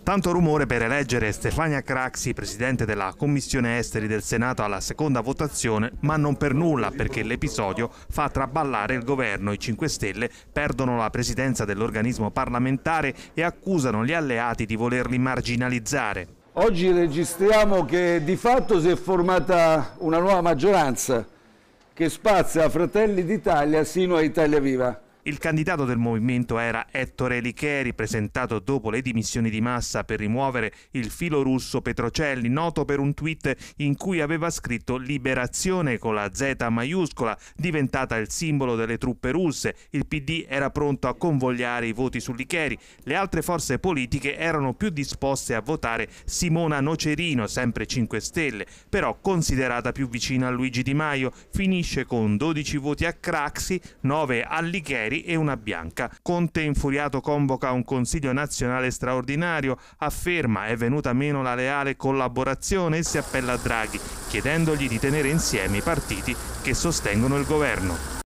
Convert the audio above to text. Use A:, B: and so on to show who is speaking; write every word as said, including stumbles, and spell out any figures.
A: Tanto rumore per eleggere Stefania Craxi, presidente della Commissione Esteri del Senato, alla seconda votazione, ma non per nulla, perché l'episodio fa traballare il governo. I cinque Stelle perdono la presidenza dell'organismo parlamentare e accusano gli alleati di volerli marginalizzare.
B: Oggi registriamo che di fatto si è formata una nuova maggioranza che spazia da Fratelli d'Italia sino a Italia Viva.
A: Il candidato del movimento era Ettore Licheri, presentato dopo le dimissioni di Massa per rimuovere il filo russo Petrocelli, noto per un tweet in cui aveva scritto "liberazione" con la Z maiuscola, diventata il simbolo delle truppe russe. Il P D era pronto a convogliare i voti su Licheri. Le altre forze politiche erano più disposte a votare Simona Nocerino, sempre cinque Stelle, però considerata più vicina a Luigi Di Maio. Finisce con dodici voti a Craxi, nove a Licheri e una bianca. Conte, infuriato, convoca un Consiglio nazionale straordinario, afferma è venuta meno la leale collaborazione e si appella a Draghi, chiedendogli di tenere insieme i partiti che sostengono il governo.